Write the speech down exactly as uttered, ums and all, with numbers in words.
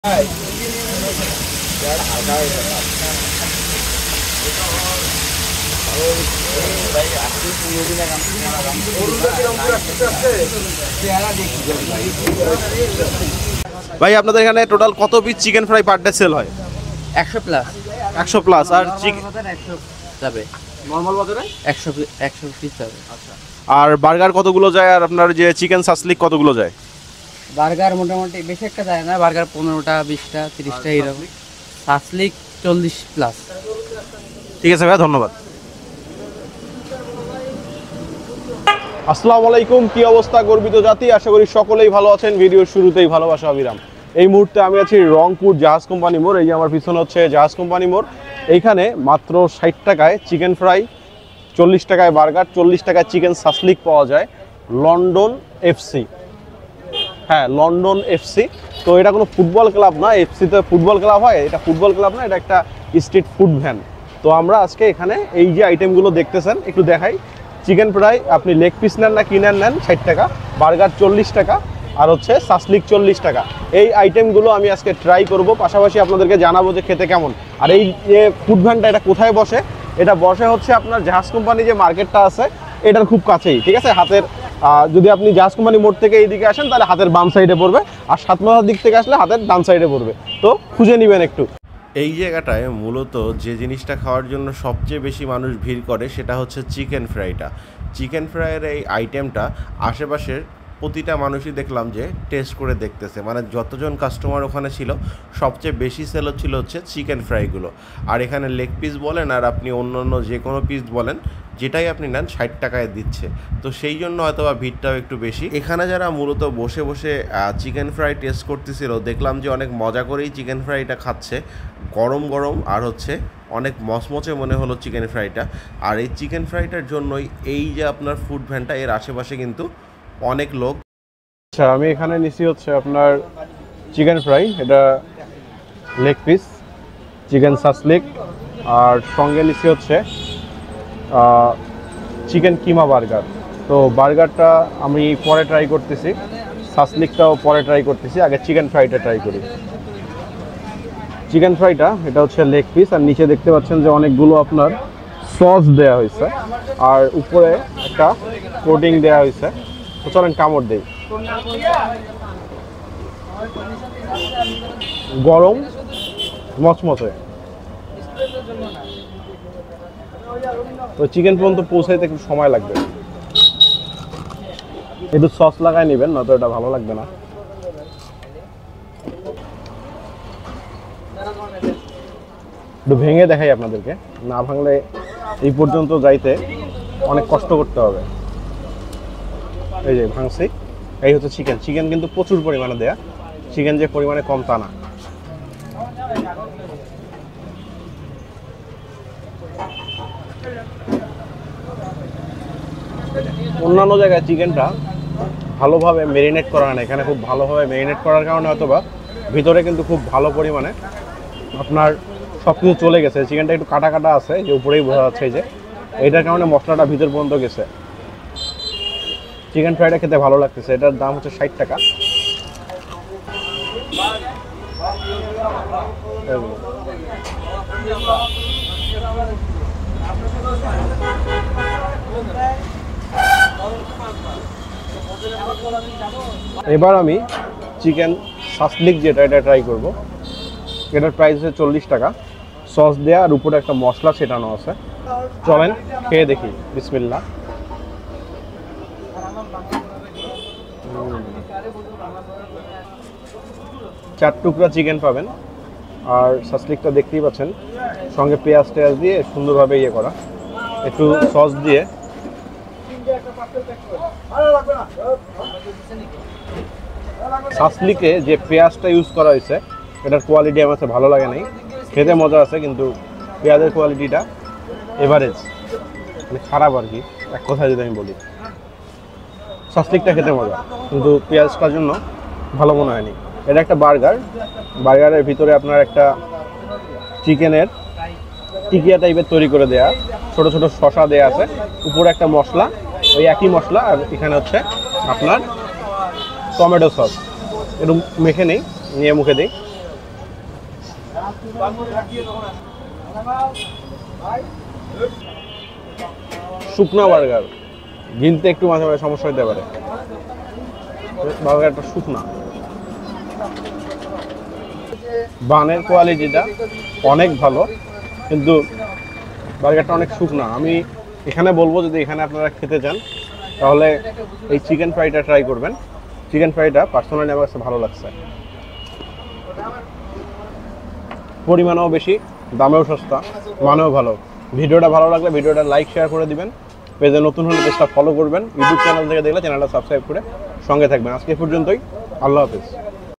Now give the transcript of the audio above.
ভাই আপনাদের এখানে টোটাল কত piece chicken fry per day sale হয়? একশো প্লাস। একশো প্লাস। আর চিকেন একশো যাবে, নরমাল বাজারে একশো একশো পিস যাবে। আচ্ছা। আর বার্গার কতগুলো যায়? আর আপনার যে চিকেন সাসলিক কতগুলো যায়? বার্গার মোটামুটি বেশি একটা যায় না, বার্গার পনেরোটা বিশটা তিরিশটা এইরকম। সাসলিক চল্লিশ প্লাস। ঠিক আছে ভাইয়া, ধন্যবাদ। আসসালামু আলাইকুম, কি অবস্থা গর্বিত জাতি? আশা করি সকলেই ভালো আছেন। ভিডিওর শুরুতেই ভালোবাসা অবিরাম। এই মুহূর্তে আমি আছি রংপুর জাহাজ কোম্পানি মোড়। এই যে আমার পিছনে হচ্ছে জাহাজ কোম্পানি মোড়। এইখানে মাত্র ষাট টাকায় চিকেন ফ্রাই, চল্লিশ টাকায় বার্গার, চল্লিশ টাকায় চিকেন সাসলিক পাওয়া যায়। লন্ডন এফসি, হ্যাঁ লন্ডন এফসি। তো এটা কোনো ফুটবল ক্লাব না, এফসিতে ফুটবল ক্লাব হয়, এটা ফুটবল ক্লাব না, এটা একটা স্ট্রিট ফুড ভ্যান। তো আমরা আজকে এখানে এই যে আইটেমগুলো দেখতেছেন একটু দেখাই। চিকেন ফ্রাই আপনি লেগ পিস নেন না কিনে নেন ষাট টাকা, বার্গার চল্লিশ টাকা, আর হচ্ছে সাসলিক চল্লিশ টাকা। এই আইটেমগুলো আমি আজকে ট্রাই করব, পাশাপাশি আপনাদেরকে জানাবো যে খেতে কেমন। আর এই যে ফুড ভ্যানটা এটা কোথায় বসে? এটা বসে হচ্ছে আপনার জাহাজ কোম্পানি যে মার্কেটটা আছে এটার খুব কাছেই, ঠিক আছে? হাতের যদি আপনি জাহাজ কোম্পানি মোড় থেকে এইদিকে আসেন তাহলে হাতের বাম সাইডে পড়বে, আর সাতমাথার দিক থেকে আসলে হাতের ডান সাইডে পড়বে। তো খুঁজে নেবেন একটু। এই জায়গাটায় মূলত যে জিনিসটা খাওয়ার জন্য সবচেয়ে বেশি মানুষ ভিড় করে সেটা হচ্ছে চিকেন ফ্রাইটা। চিকেন ফ্রাইয়ের এই আইটেমটা আশেপাশের প্রতিটা মানুষই দেখলাম যে টেস্ট করে দেখতেছে, মানে যতজন কাস্টমার ওখানে ছিল সবচেয়ে বেশি সেল হচ্ছিল হচ্ছে চিকেন ফ্রাইগুলো। আর এখানে লেগ পিস বলেন আর আপনি অন্য অন্য যে কোনো পিস বলেন, যেটাই আপনি নেন ষাট টাকায় দিচ্ছে। তো সেই জন্য হয়তো বা ভিড়টাও একটু বেশি। এখানে যারা মূলত বসে বসে চিকেন ফ্রাই টেস্ট করতেছিল দেখলাম যে অনেক মজা করেই চিকেন ফ্রাইটা খাচ্ছে, গরম গরম, আর হচ্ছে অনেক মচমচে মনে হলো চিকেন ফ্রাইটা। আর এই চিকেন ফ্রাইটার জন্যই এই যে আপনার ফুড ভ্যানটা, এর আশেপাশে কিন্তু অনেক লোক। আচ্ছা, আমি এখানে নিছি হচ্ছে আপনার চিকেন ফ্রাই, এটা লেগ পিস, চিকেন সাসলিক, আর সঙ্গে নিছি হচ্ছে চিকেন কিমা বার্গার। তো বার্গারটা আমি পরে ট্রাই করতেছি, সাসলিকটাও পরে ট্রাই করতেছি, আগে চিকেন ফ্রাইটা ট্রাই করি। চিকেন ফ্রাইটা এটা হচ্ছে লেগ পিস, আর নিচে দেখতে পাচ্ছেন যে অনেকগুলো আপনার সস দেয়া হয়েছে, আর উপরে একটা কোটিং দেয়া হয়েছে। তো চলেন কামড় দেই। গরম মচমচে। তো চিকেন পর্যন্ত পৌঁছাইতে একটু সময় লাগবে, একটু সস লাগাই নেবেন, নয়তো এটা ভালো লাগবে না। একটু ভেঙে দেখাই আপনাদেরকে, না ভাঙলে এই পর্যন্ত যাইতে অনেক কষ্ট করতে হবে। এই যে ভাঙছি, এই হচ্ছে চিকেন। চিকেন কিন্তু প্রচুর পরিমাণে দেয়া, চিকেন যে পরিমাণে কম তা না। অন্যান্য জায়গায় চিকেনটা ভালোভাবে মেরিনেট করা হয় না, এখানে খুব ভালোভাবে মেরিনেট করার কারণে অথবা ভিতরে কিন্তু খুব ভালো পরিমাণে আপনার সব কিছু চলে গেছে। চিকেনটা একটু কাটা কাটা আছে, যে উপরেই বোঝা যাচ্ছে যে এইটার কারণে মশলাটা ভিতর পর্যন্ত গেছে। চিকেন ফ্রাইটা খেতে ভালো লাগতেছে। এটার দাম হচ্ছে ষাট টাকা। এবার আমি চিকেন সাসলিক যেটা এটা ট্রাই করব। এটার প্রাইস হচ্ছে চল্লিশ টাকা, সস দেয়া আর উপরে একটা মশলা ছেটানো আছে। চলেন খেয়ে দেখি। বিসমিল্লাহ। চার টুকরা চিকেন পাবেন, আর সাসলিকটা দেখতেই পাচ্ছেন সঙ্গে পেঁয়াজ টেয়াজ দিয়ে সুন্দরভাবে ইয়ে করা, একটু সস দিয়ে। সাসলিকে যে পেঁয়াজটা ইউজ করা হয়েছে এটার কোয়ালিটি আমার কাছে ভালো লাগে নাই, খেতে মজা আছে কিন্তু পেঁয়াজের কোয়ালিটিটা এভারেজ, মানে খারাপ আর কি, এক কথায় যদি আমি বলি। সাসলিকটা খেতে মজা কিন্তু পেঁয়াজটার জন্য ভালো মনে হয়নি। এটা একটা বার্গার, বার্গারের ভিতরে আপনার একটা চিকেনের টিকিয়া টাইপের তৈরি করে দেয়া, ছোট ছোট শসা দেয়া আছে, উপরে একটা মশলা, ওই একই মশলা, আর এখানে হচ্ছে আপনার টমেটো সস। একটু মেখে নেই, নিয়ে মুখে দিই। শুকনা বার্গার, গিলতে একটু মাঝে মাঝে সমস্যা হতে পারে। বার্গারটা শুকনা, বানের কোয়ালিটিটা অনেক ভালো, কিন্তু বার্গারটা অনেক শুকনা। আমি এখানে বলবো যদি এখানে আপনারা খেতে চান তাহলে এই চিকেন ফ্রাইটা ট্রাই করবেন। চিকেন ফ্রাইটা পার্সোনালি আমার কাছে ভালো লাগছে, পরিমাণও বেশি, দামেও সস্তা, মানেও ভালো। ভিডিওটা ভালো লাগলে ভিডিওটা লাইক শেয়ার করে দিবেন। পেজে নতুন হলে পেজটা ফলো করবেন। ইউটিউব চ্যানেল থেকে দেখলে চ্যানেলটা সাবস্ক্রাইব করে সঙ্গে থাকবেন। আজকে পর্যন্তই, আল্লাহ হাফেজ।